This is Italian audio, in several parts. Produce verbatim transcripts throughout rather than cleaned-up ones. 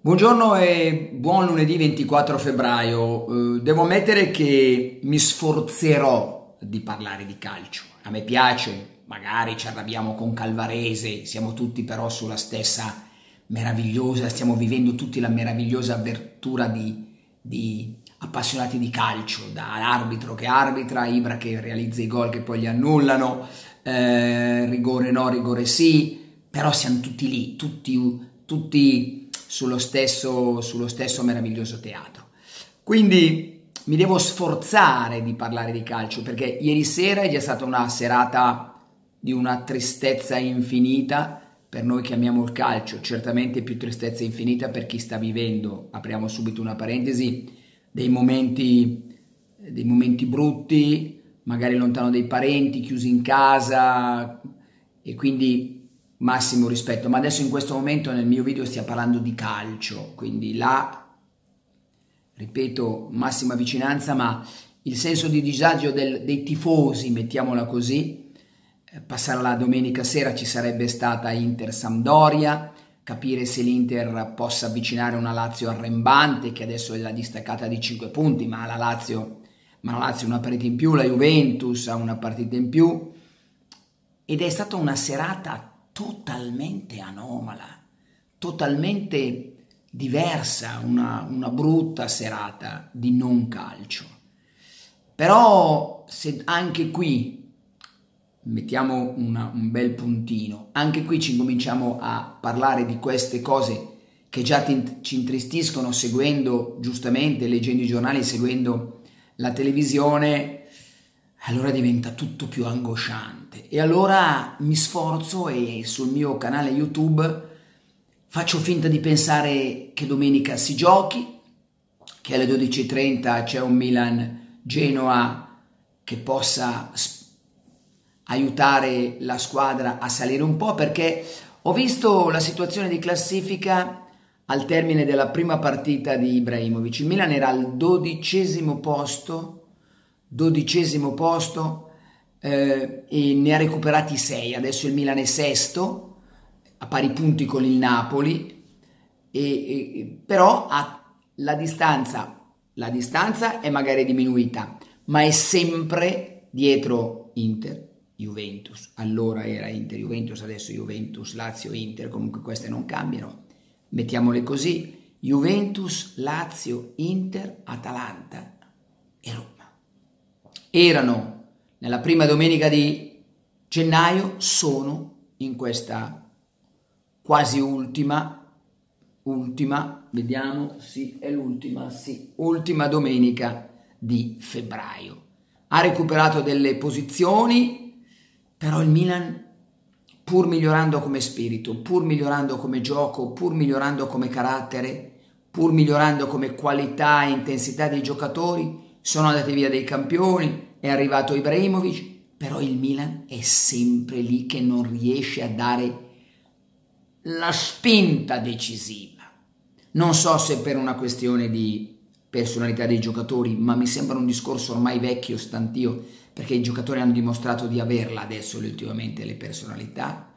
Buongiorno e buon lunedì ventiquattro febbraio. Eh, devo ammettere che mi sforzerò di parlare di calcio. A me piace, magari ci arrabbiamo con Calvarese, siamo tutti però sulla stessa meravigliosa, stiamo vivendo tutti la meravigliosa avventura di, di appassionati di calcio, dall'arbitro che arbitra, Ibra che realizza i gol che poi li annullano, eh, rigore no, rigore sì, però siamo tutti lì, tutti, tutti sullo stesso, sullo stesso meraviglioso teatro. Quindi mi devo sforzare di parlare di calcio, perché ieri sera è già stata una serata di una tristezza infinita per noi che amiamo il calcio, certamente più tristezza infinita per chi sta vivendo, apriamo subito una parentesi, dei momenti, dei momenti brutti, magari lontano dai parenti, chiusi in casa, e quindi massimo rispetto. Ma adesso in questo momento nel mio video stiamo parlando di calcio, quindi là, ripeto, massima vicinanza, ma il senso di disagio del, dei tifosi, mettiamola così. Passare la domenica sera ci sarebbe stata Inter-Sampdoria, capire se l'Inter possa avvicinare una Lazio arrembante, che adesso è la distaccata di cinque punti, ma la Lazio, ma la Lazio ha una partita in più, la Juventus ha una partita in più, ed è stata una serata totalmente anomala, totalmente diversa, una, una brutta serata di non calcio. Però se anche qui mettiamo una, un bel puntino, anche qui ci cominciamo a parlare di queste cose che già ti, ci intristiscono seguendo, giustamente, leggendo i giornali, seguendo la televisione, allora diventa tutto più angosciante. E allora mi sforzo e sul mio canale YouTube faccio finta di pensare che domenica si giochi, che alle dodici e trenta c'è un Milan-Genoa che possa aiutare la squadra a salire un po', perché ho visto la situazione di classifica al termine della prima partita di Ibrahimovic. Il Milan era al dodicesimo posto, dodicesimo posto eh, e ne ha recuperati sei. Adesso il Milan è sesto, a pari punti con il Napoli, e, e, però ha la distanza, la distanza è magari diminuita, ma è sempre dietro Inter, Juventus. Allora era Inter Juventus, adesso Juventus Lazio Inter, comunque queste non cambiano, mettiamole così: Juventus, Lazio, Inter, Atalanta e Roma. Erano nella prima domenica di gennaio, sono in questa quasi ultima ultima vediamo, sì, è l'ultima, sì, ultima domenica di febbraio. Ha recuperato delle posizioni, però il Milan, pur migliorando come spirito, pur migliorando come gioco, pur migliorando come carattere, pur migliorando come qualità e intensità dei giocatori, sono andati via dei campioni, è arrivato Ibrahimovic, però il Milan è sempre lì che non riesce a dare la spinta decisiva. Non so se per una questione di personalità dei giocatori, ma mi sembra un discorso ormai vecchio, stantio, perché i giocatori hanno dimostrato di averla adesso ultimamente le personalità,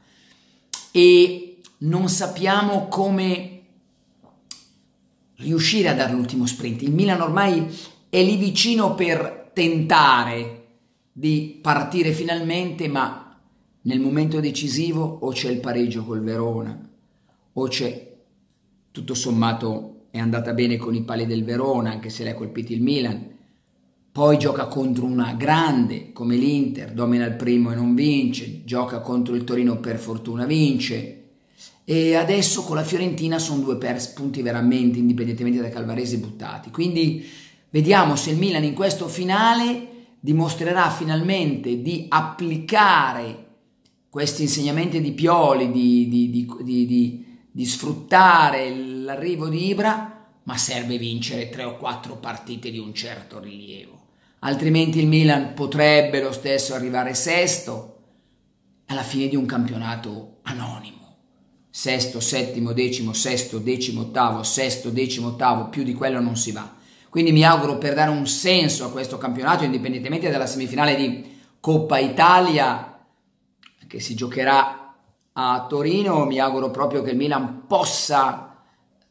e non sappiamo come riuscire a dare l'ultimo sprint. Il Milan ormai è lì vicino per tentare di partire finalmente, ma nel momento decisivo o c'è il pareggio col Verona, o c'è, tutto sommato è andata bene con i pali del Verona, anche se l'ha colpito il Milan, poi gioca contro una grande come l'Inter, domina il primo e non vince, gioca contro il Torino, per fortuna vince, e adesso con la Fiorentina sono due punti veramente, indipendentemente da Calvarese, buttati. Quindi vediamo se il Milan in questo finale dimostrerà finalmente di applicare questi insegnamenti di Pioli, di, di, di, di, di, di sfruttare l'arrivo di Ibra, ma serve vincere tre o quattro partite di un certo rilievo. Altrimenti il Milan potrebbe lo stesso arrivare sesto alla fine di un campionato anonimo. Sesto, settimo, decimo, sesto, decimo, ottavo, sesto, decimo, ottavo, più di quello non si va. Quindi mi auguro, per dare un senso a questo campionato, indipendentemente dalla semifinale di Coppa Italia che si giocherà a Torino, mi auguro proprio che il Milan possa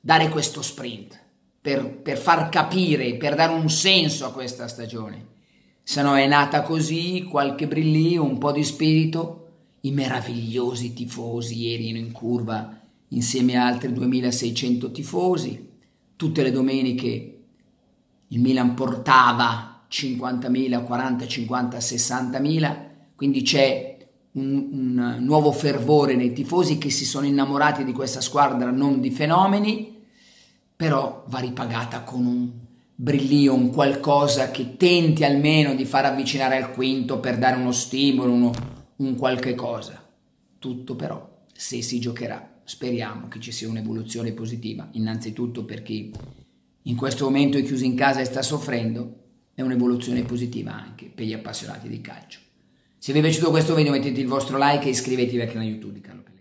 dare questo sprint, per, per far capire, per dare un senso a questa stagione. Se no è nata così, qualche brillio, un po' di spirito. I meravigliosi tifosi ieri in curva insieme a altri duemilaseicento tifosi. Tutte le domeniche il Milan portava cinquantamila, quaranta, cinquanta, sessantamila, quindi c'è un, un nuovo fervore nei tifosi che si sono innamorati di questa squadra, non di fenomeni, però va ripagata con un brillio, un qualcosa che tenti almeno di far avvicinare al quinto per dare uno stimolo, uno, un qualche cosa. Tutto però, se si giocherà, speriamo che ci sia un'evoluzione positiva, innanzitutto per chi in questo momento è chiuso in casa e sta soffrendo, è un'evoluzione positiva anche per gli appassionati di calcio. Se vi è piaciuto questo video mettete il vostro like e iscrivetevi al canale YouTube di Carlo Peccato.